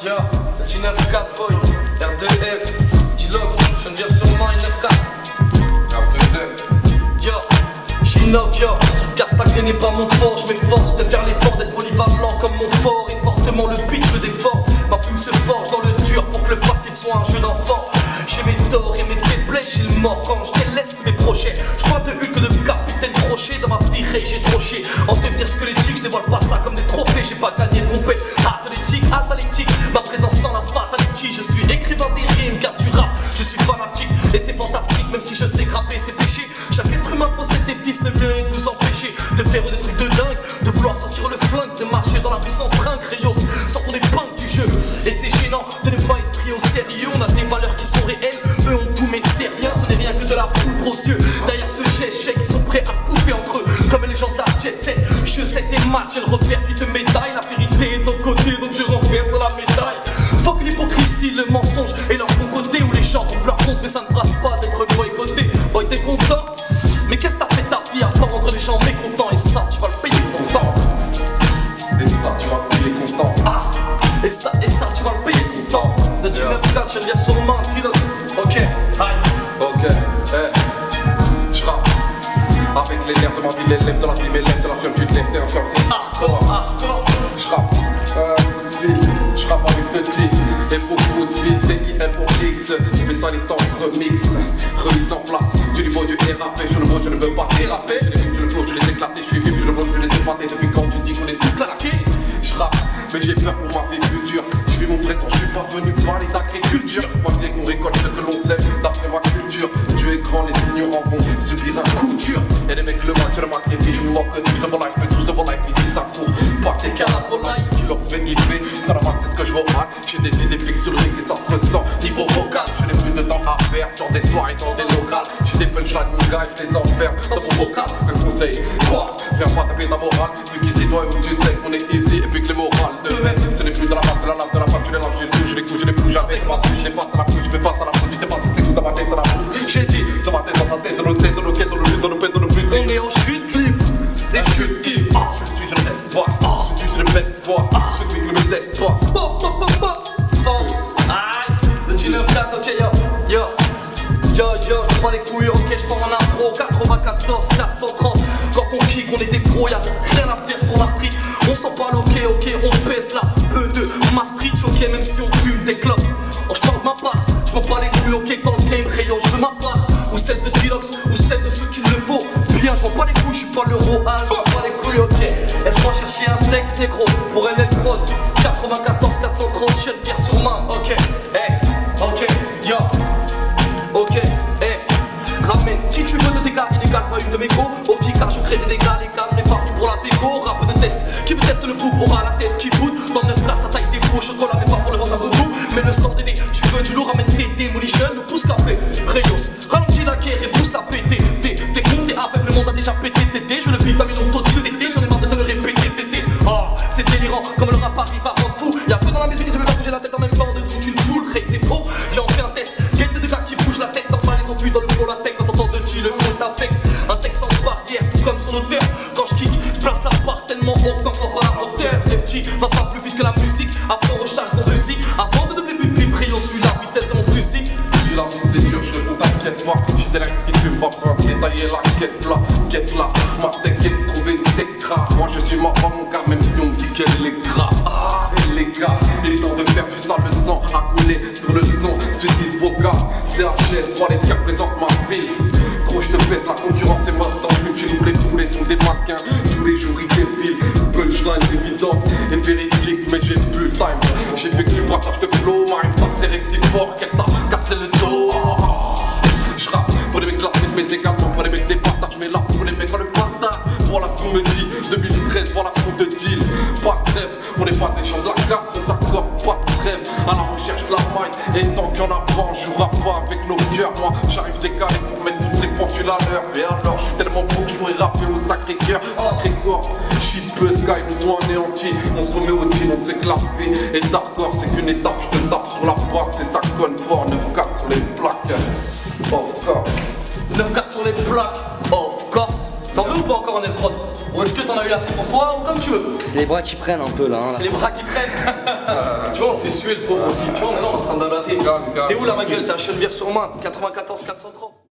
Yo, petit 9-4 boy, R2F, G-Lox, je viens sur moi, 9-4. R2F. Yo, j'innove, yo, car stagner n'est pas mon fort, je m'efforce de faire l'effort d'être polyvalent comme mon fort. Et fortement le pitch me défend, ma plume se forge dans le dur pour que le facile soit un jeu d'enfant. J'ai mes torts et mes faiblesses, j'ai le mort quand je délaisse mes projets. Je crois de une que de capitaine crochet dans ma virée, j'ai trop chié. En devenir squelettique, je dévoile pas ça comme des trophées. J'ai pas gagné de compé, athlétique, ma présence sans la fatalité. Je suis écrivain des rimes car tu rap, je suis fanatique. Et c'est fantastique même si je sais grapper c'est péché. Chaque être humain possède des vices, le mien est de vous empêcher de faire des trucs de dingue, de vouloir sortir le flingue, de marcher dans la rue sans frein. Rayos, sortons les punks du jeu. Et c'est gênant de ne pas être pris au sérieux. On a des valeurs qui sont réelles, eux ont tout mais c'est rien. Ce n'est rien que de la poudre aux yeux. Derrière ce jet, ils sont prêts à se bouffer entre eux comme les gens de la jet set. Je sais tes matchs et le repère qui te médaille. La vérité est de l'autre côté donc je renverse la médaille. Fuck l'hypocrisie, le mensonge et leur bon côté où les gens trouvent leur compte mais ça ne brasse pas d'être boycotté. Boy t'es content? Mais qu'est-ce que t'as fait ta vie à part rendre les gens mécontents? Et ça tu vas le payer content. Et ça tu vas le payer content. Ah, et ça tu vas le payer content. De G9-4 je viens sur main, G-Lox. Ok, aïe. Ok, j'rappe avec les lèvres de ma vie, les lèvres de la vie, mes lèvres de la femme, tu te lèves, t'es un ferme, c'est hardcore. J'rappe, j'rappe avec petit et beaucoup de fils, DIL pour X, spécialiste en remix, remise en place du niveau du RAP. Je le vois, je ne veux pas déraper. Je les filme, je le flow, je les éclater, je suis vif, je le vois, je les épater. Depuis quand tu dis qu'on est tout claqué? J'rappe, mais j'ai peur pour ma vie future. Je vis mon présent, je suis pas venu parler d'agriculture. Malgré qu'on récolte ce que l'on sait d'après ma culture. Dieu est grand, les ignorants vont subir un coup dur. Et les mecs le match, le match, et puis je me moque tous devant life, tous devant life, ici ça court. Pas tes canards pour life, tu leur fais kiffer. Ça la c'est ce que je vois mal. J'ai des idées fixes sur le ring et ça se ressent. Niveau vocal, je n'ai plus de temps à perdre. Genre des soirées dans des locales. J'ai des punchlines, mon gars, je les enferme dans mon vocal. Un conseil, quoi? Viens pas taper ta morale. Vu qu'ici, toi et moi, tu sais qu'on est ici. Et puis que les morales de même, ce n'est plus de la base, de la lave, de la femme, tu les laves, je les touche, je les couche, je les bouge avec ma touche. Je les passe à la couche, je fais face à la couche, tu t'es passé, c'est tout dans ma tête, dans la bouche. J'ai dit, dans ma tête, dans ta tête, dans nos têtes, dans nos quêtes, dans nos luttes, dans nos pètes, dans nos buts. On est en chute libre, des chutes libres. Je suis sur le test, toi. Je suis sur le best, toi. Je suis le test, toi. Aïe, le G9-4, ok, yo, je prends les couilles, ok, je prends en impro. 94, 430, quand on kick, on est des pros, y'a rien à faire sur la street. On s'en parle, ok, on pèse là, peu de ma street, ok, même si on fume des clopes. Oh, je parle de ma part, je m'en bats les couilles, ok, dans le game, rayon, je veux ma part. Ou celle de G-Lox, ou celle de ceux qui le vaut. Bien, je m'en bats les couilles, je suis pas le Rohan, je m'en bats les couilles, ok. Laisse-moi chercher un texte négro pour NL Prod. 94, 430, je viens sur main, ok, ok, yo, ok, ramène qui tu veux de dégâts illégal, pas une de mes go. Au petit car je crée des dégâts légaux, mais pas pour la déco. Rap de test, qui veut tester le book aura la tête qui boude. Dans le 9-4 ça taille des pots, chocolat mais pas pour le vendre à beaucoup. Mais le sort d'aider, tu veux du lourd, ramène des demolition, nous pousse café, Rayos, ralentis la guerre et pousse la pété. T'es con, t'es aveugle, le monde a déjà pété, tété. Je le vis, t'as mis longtemps, tu le tété, j'en ai marre de te le répéter, tété. Oh, c'est délirant, comme le rap arrive à rendre fou. Y'a peu dans la musique et tu veux faire bouger la tête en même temps de toute une foule. Ray c'est faux, viens on fait un test, get des gars qui bougent la tête, normal ils ont vu dans le flow la tête. Quand t'entends de G, le flow avec un texte sans barrière, tout comme son auteur. Quand je kick, je place la barre tellement haut qu'on voit pas la hauteur. Les petits, va pas plus vite que la musique, après on recharge ton musique. Avant de devenir pipi, on suit la vitesse de mon fusil. La vie c'est dur, je ne t'inquiète pas. J'ai des likes qui te fument, pas besoin de détailler la quête là, ma t'inquiète, trouver une tech grave. Moi je suis ma femme, mon gars, même si on me dit qu'elle est grave. Et les gars, il est temps de faire du sale, le sang à couler sur le son. Suicide vocal, CHS, 3 lettres qui représentent ma ville. Gros je te baisse, la concurrence est morte dans le film. Chez nous les poulets sont des mannequins, tous les jours ils défilent. Punchline évidente et véridique, mais j'ai plus le time. J'ai fait que du brassage de flow, ma rime t'a serré si fort qu'elle t'a cassé le dos. Je rappe pour les mecs classés mais également pour les mecs des partages. Mais là pour les mecs dans le bâtard. Voilà ce qu'on me dit, 2013, voilà ce qu'on te dit. Pas de trêve, on n'est pas des gens de la casse, on s'accorde pas de trêve. À la recherche de la maille, et tant qu'il y en a pas, on jouera pas avec nos cœurs. Moi j'arrive décalé pour mettre toutes les pendules à l'heure. Et alors je suis tellement beau que je pourrais rapper au sacré cœur. Sacré corps, shit sky nous ont anéantis. On se remet au deal, on s'éclate. Et d'hardcore c'est qu'une étape, je te tape sur la base. C'est ça conne fort, 9-4 sur les plaques. Of course. 9-4 sur les plaques, of course. T'en veux ou pas encore en prod? Ou est-ce que t'en as eu assez pour toi ou comme tu veux? C'est les bras qui prennent un peu là. Hein, c'est les bras qui prennent. Tu vois, on fait suer le pauvre aussi. Tu vois, on est là en train de batter. T'es où là, ma gueule? T'es à Chennevières-sur-Marne, 94 430.